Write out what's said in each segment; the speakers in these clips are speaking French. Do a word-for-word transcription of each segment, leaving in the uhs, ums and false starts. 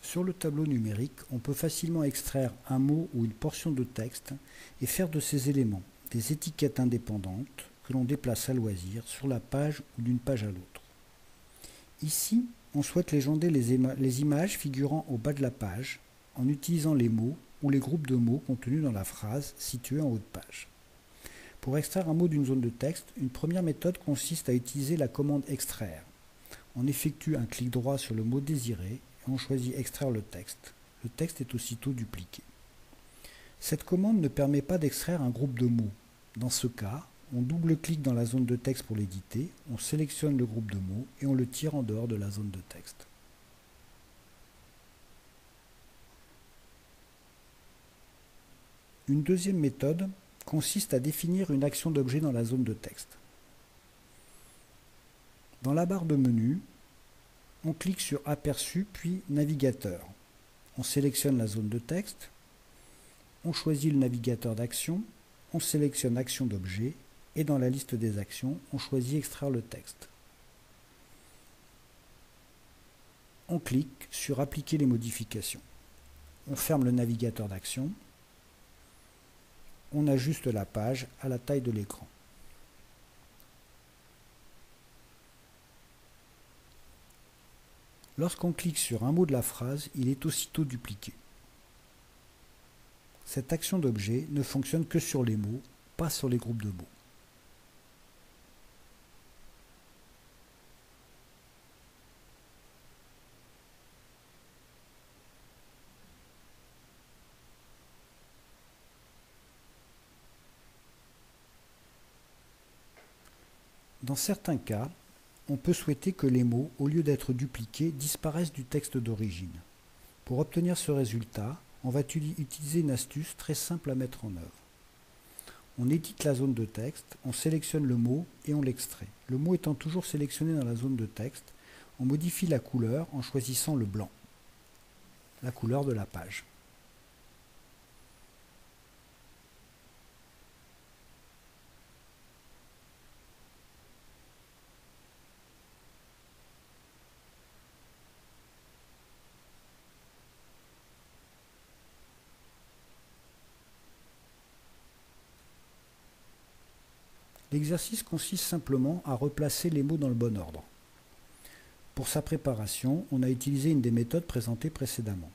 Sur le tableau numérique, on peut facilement extraire un mot ou une portion de texte et faire de ces éléments des étiquettes indépendantes que l'on déplace à loisir sur la page ou d'une page à l'autre. Ici, on souhaite légender les, les images figurant au bas de la page en utilisant les mots ou les groupes de mots contenus dans la phrase située en haut de page. Pour extraire un mot d'une zone de texte, une première méthode consiste à utiliser la commande « Extraire ». On effectue un clic droit sur le mot désiré et on choisit « Extraire le texte ». Le texte est aussitôt dupliqué. Cette commande ne permet pas d'extraire un groupe de mots. Dans ce cas, on double-clique dans la zone de texte pour l'éditer, on sélectionne le groupe de mots et on le tire en dehors de la zone de texte. Une deuxième méthode consiste à définir une action d'objet dans la zone de texte. Dans la barre de menu, on clique sur Aperçu puis Navigateur. On sélectionne la zone de texte, on choisit le navigateur d'action, on sélectionne Action d'objet et dans la liste des actions, on choisit Extraire le texte. On clique sur Appliquer les modifications. On ferme le navigateur d'action. On ajuste la page à la taille de l'écran. Lorsqu'on clique sur un mot de la phrase, il est aussitôt dupliqué. Cette action d'objet ne fonctionne que sur les mots, pas sur les groupes de mots. Dans certains cas, on peut souhaiter que les mots, au lieu d'être dupliqués, disparaissent du texte d'origine. Pour obtenir ce résultat, on va utiliser une astuce très simple à mettre en œuvre. On édite la zone de texte, on sélectionne le mot et on l'extrait. Le mot étant toujours sélectionné dans la zone de texte, on modifie la couleur en choisissant le blanc, la couleur de la page. L'exercice consiste simplement à replacer les mots dans le bon ordre. Pour sa préparation, on a utilisé une des méthodes présentées précédemment.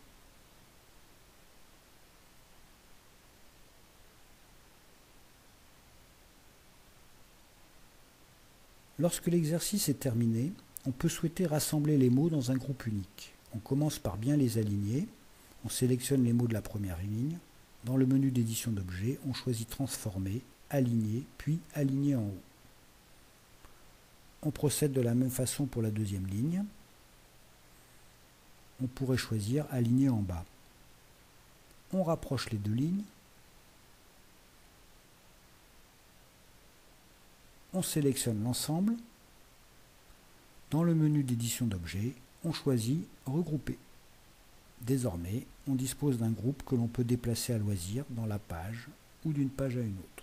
Lorsque l'exercice est terminé, on peut souhaiter rassembler les mots dans un groupe unique. On commence par bien les aligner, on sélectionne les mots de la première ligne. Dans le menu d'édition d'objets, on choisit Transformer, Aligner, puis Aligner en haut. On procède de la même façon pour la deuxième ligne. On pourrait choisir Aligner en bas. On rapproche les deux lignes. On sélectionne l'ensemble. Dans le menu d'édition d'objets, on choisit Regrouper. Désormais, on dispose d'un groupe que l'on peut déplacer à loisir dans la page ou d'une page à une autre.